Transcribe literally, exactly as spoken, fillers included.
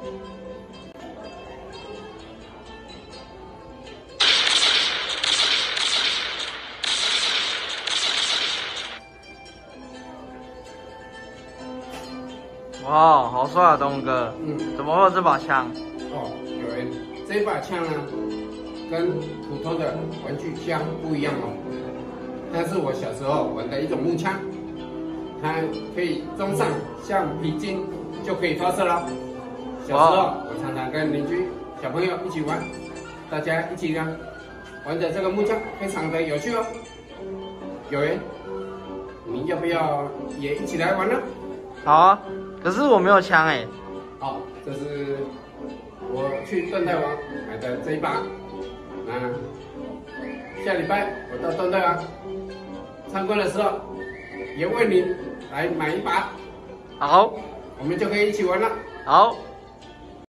哇，好帅啊，东哥！嗯，怎么会有这把枪？ 哦，有人，这把枪呢，跟普通的玩具枪不一样哦。它是我小时候玩的一种木枪，它可以装上橡皮筋就可以发射了。小时候我常常跟邻居小朋友一起玩，大家一起呢玩的这个木枪非常的有趣哦。有人，你要不要也一起来玩呢？ 好啊。可是我没有枪哎。 好，这是我去断代王买的这一把。那下礼拜我到断代王参观的时候，也为您来买一把。 好， 我们就可以一起玩了。 好。